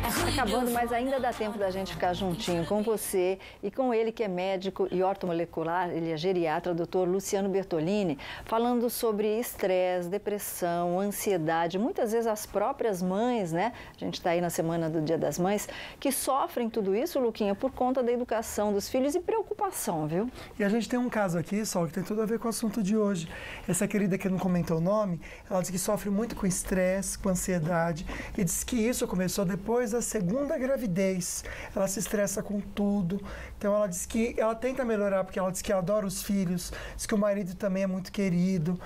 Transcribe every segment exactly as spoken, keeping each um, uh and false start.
Acabando, mas ainda dá tempo da gente ficar juntinho com você e com ele que é médico e ortomolecular, ele é geriatra, doutor Luciano Bertolini, falando sobre estresse, depressão, ansiedade, muitas vezes as próprias mães, né? A gente está aí na semana do Dia das Mães, que sofrem tudo isso, Luquinha, por conta da educação dos filhos e preocupação, viu? E a gente tem um caso aqui, Sol, que tem tudo a ver com o assunto de hoje. Essa querida que não comentou o nome, ela diz que sofre muito com estresse, com ansiedade, e diz que isso começou depois da segunda gravidez. Ela se estressa com tudo. Então ela diz que ela tenta melhorar, porque ela diz que adora os filhos, diz que o marido também é muito querido,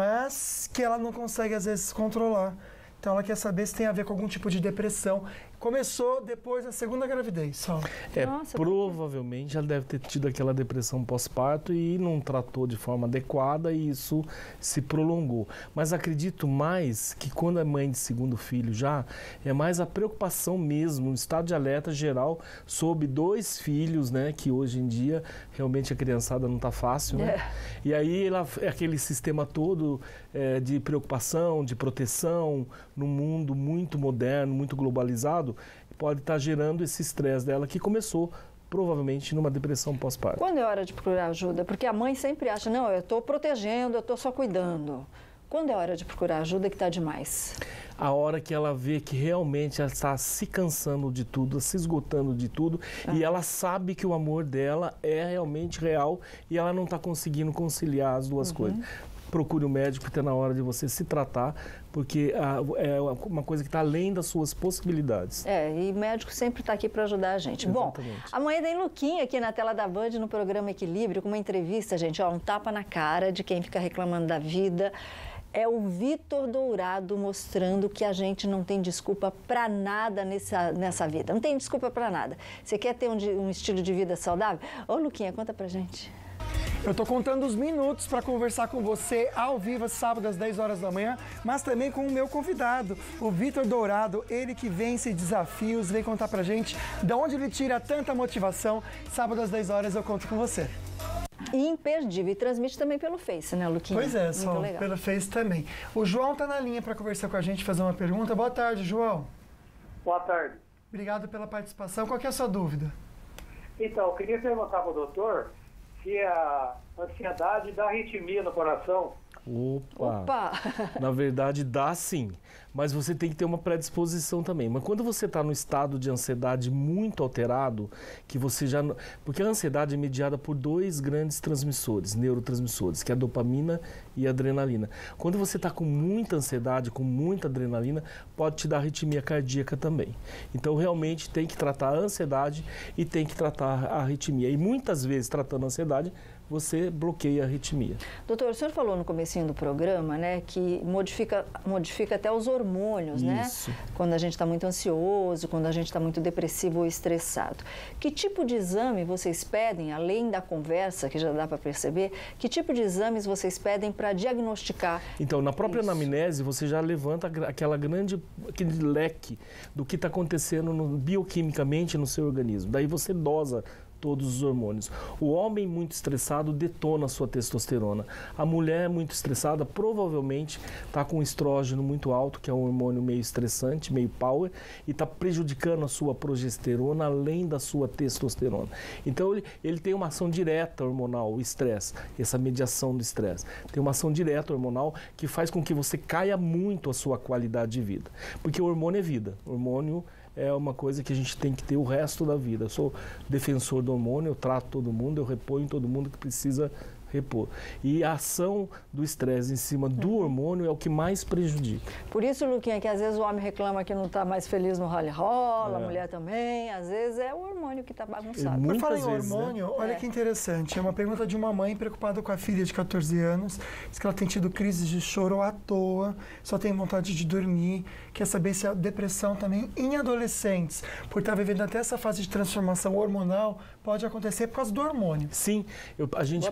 mas que ela não consegue às vezes controlar. Então ela quer saber se tem a ver com algum tipo de depressão. Começou depois da segunda gravidez, só. É, Nossa, provavelmente ela deve ter tido aquela depressão pós-parto e não tratou de forma adequada e isso se prolongou. Mas acredito mais que quando é mãe de segundo filho já, é mais a preocupação mesmo, um estado de alerta geral sobre dois filhos, né? Que hoje em dia realmente a criançada não está fácil, né? É. E aí ela, é aquele sistema todo é, de preocupação, de proteção, num mundo muito moderno, muito globalizado, pode estar gerando esse estresse dela que começou provavelmente numa depressão pós-parto. Quando é hora de procurar ajuda? Porque a mãe sempre acha, não, eu estou protegendo, eu estou só cuidando. Quando é hora de procurar ajuda que está demais? A hora que ela vê que realmente ela está se cansando de tudo, se esgotando de tudo, ah. e ela sabe que o amor dela é realmente real e ela não está conseguindo conciliar as duas uhum. coisas. Procure o médico, está na hora de você se tratar, porque ah, é uma coisa que está além das suas possibilidades. É, e o médico sempre está aqui para ajudar a gente. Exatamente. Bom, amanhã tem Luquinha aqui na tela da Band, no programa Equilíbrio, com uma entrevista, gente, ó, um tapa na cara de quem fica reclamando da vida. É o Vitor Dourado mostrando que a gente não tem desculpa para nada nessa, nessa vida. Não tem desculpa para nada. Você quer ter um, um estilo de vida saudável? Ô, Luquinha, conta pra gente. Eu tô contando os minutos para conversar com você ao vivo, sábado às dez horas da manhã, mas também com o meu convidado, o Vitor Dourado, ele que vence desafios, vem contar pra gente de onde ele tira tanta motivação. Sábado às dez horas eu conto com você. Imperdível. E transmite também pelo Face, né, Luquinha? Pois é, só pelo Face também. O João tá na linha para conversar com a gente, fazer uma pergunta. Boa tarde, João. Boa tarde. Obrigado pela participação. Qual que é a sua dúvida? Então, eu queria perguntar para o doutor se a ansiedade dá arritmia no coração. Opa. Opa! Na verdade dá sim, mas você tem que ter uma predisposição também. Mas quando você está no estado de ansiedade muito alterado, que você já... Porque a ansiedade é mediada por dois grandes transmissores, neurotransmissores, que é a dopamina e a adrenalina. Quando você está com muita ansiedade, com muita adrenalina, pode te dar arritmia cardíaca também. Então realmente tem que tratar a ansiedade e tem que tratar a arritmia. E muitas vezes, tratando a ansiedade, você bloqueia a arritmia. Doutor, o senhor falou no comecinho do programa, né, que modifica, modifica até os hormônios, Isso. né? Quando a gente está muito ansioso, quando a gente está muito depressivo ou estressado. Que tipo de exame vocês pedem, além da conversa, que já dá para perceber, que tipo de exames vocês pedem para diagnosticar? Então, na própria isso? anamnese, você já levanta aquela grande, aquele leque do que está acontecendo no, bioquimicamente no seu organismo. Daí você dosa todos os hormônios. O homem muito estressado detona a sua testosterona. A mulher muito estressada provavelmente está com estrógeno muito alto, que é um hormônio meio estressante, meio power, e está prejudicando a sua progesterona além da sua testosterona. Então ele, ele tem uma ação direta hormonal, o estresse, essa mediação do estresse. Tem uma ação direta hormonal que faz com que você caia muito a sua qualidade de vida. Porque o hormônio é vida. O hormônio é uma coisa que a gente tem que ter o resto da vida. Eu sou defensor do hormônio, eu trato todo mundo, eu reponho todo mundo que precisa repor. E a ação do estresse em cima do hormônio é o que mais prejudica. Por isso, Luquinha, que às vezes o homem reclama que não está mais feliz no rally-rola, é. a mulher também, às vezes é o hormônio que está bagunçado. Por falar em vezes, hormônio, né? olha É. que interessante, é uma pergunta de uma mãe preocupada com a filha de quatorze anos, diz que ela tem tido crises de choro à toa, só tem vontade de dormir, quer saber se a depressão também em adolescentes, por estar vivendo até essa fase de transformação hormonal, pode acontecer por causa do hormônio. Sim, eu, a gente, a,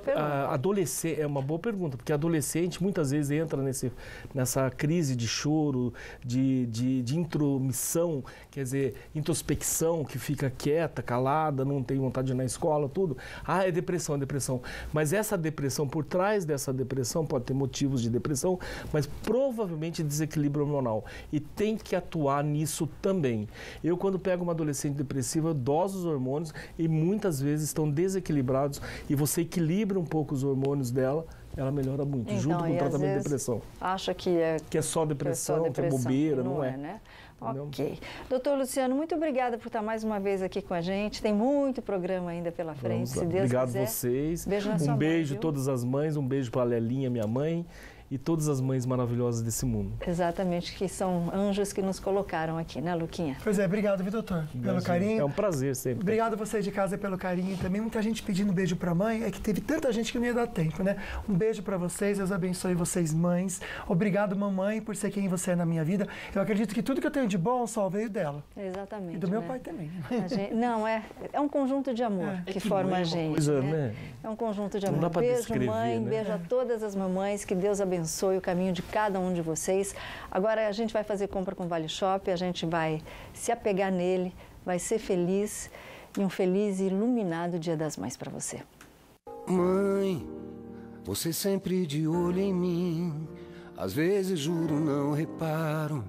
adolescente, é uma boa pergunta, porque adolescente muitas vezes entra nesse, nessa crise de choro, de, de, de intromissão, quer dizer, introspecção, que fica quieta, calada, não tem vontade de ir na escola, tudo. Ah, é depressão, é depressão. Mas essa depressão, por trás dessa depressão, pode ter motivos de depressão, mas provavelmente desequilíbrio hormonal. E tem que atuar nisso também. Eu, quando pego uma adolescente depressiva, eu doso os hormônios e muitas vezes estão desequilibrados e você equilibra um pouco os hormônios dela, ela melhora muito, então, junto com o tratamento de depressão. Acha que é, que é só depressão, que é, só depressão, que é bobeira, não, não é. é né? Ok. Doutor Luciano, muito obrigada por estar mais uma vez aqui com a gente. Tem muito programa ainda pela frente, se Deus Obrigado quiser. Obrigado vocês. Beijo na um sua beijo a mãe, todas as mães, um beijo para a Lelinha, minha mãe, e todas as mães maravilhosas desse mundo. Exatamente, que são anjos que nos colocaram aqui, né, Luquinha? Pois é, obrigado, viu, doutor, pelo Imagina. carinho. É um prazer sempre. Obrigado a vocês de casa pelo carinho também. Muita gente pedindo beijo pra mãe, é que teve tanta gente que não ia dar tempo, né? Um beijo pra vocês, Deus abençoe vocês, mães. Obrigado, mamãe, por ser quem você é na minha vida. Eu acredito que tudo que eu tenho de bom só veio dela. Exatamente. E do meu né? pai também. Gente, não, é, é um conjunto de amor É, que, que forma a é gente. Coisa, né? né? É um conjunto de Não amor. dá pra Beijo, descrever, mãe, né? beijo a todas as mamães, que Deus abençoe o caminho de cada um de vocês. Agora a gente vai fazer compra com o Vale Shop, a gente vai se apegar nele, vai ser feliz e um feliz e iluminado Dia das Mães para você. Mãe, você sempre de olho em mim, às vezes juro não reparo.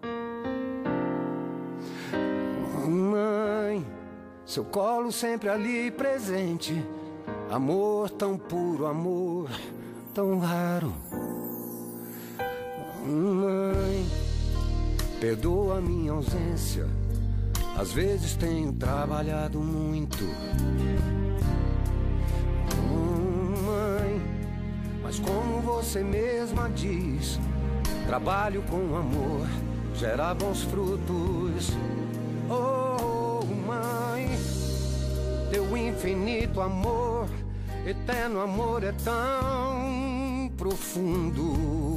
Mãe, seu colo sempre ali presente, amor tão puro, amor tão raro. Mãe, perdoa a minha ausência, às vezes tenho trabalhado muito. Mãe, mas como você mesma diz, trabalho com amor, gera bons frutos. Oh, mãe, teu infinito amor, eterno amor é tão profundo.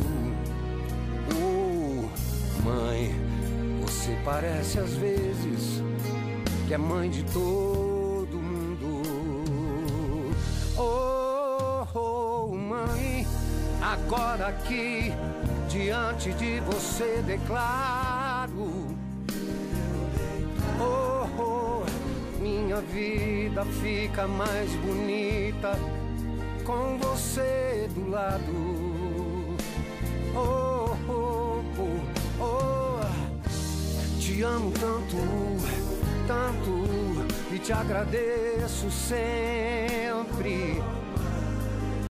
Mãe, você parece às vezes que é mãe de todo mundo. Oh, oh, mãe, agora aqui diante de você declaro: oh, oh, minha vida fica mais bonita com você do lado. Oh, oh, oh. Oh, te amo tanto, tanto, e te agradeço sempre.